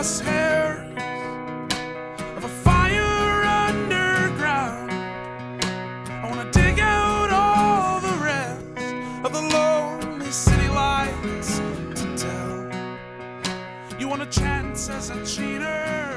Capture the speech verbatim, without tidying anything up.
crosshairs of a fire underground. I wanna dig out all the rest of the lonely city lights to tell. You want a chance as a cheater?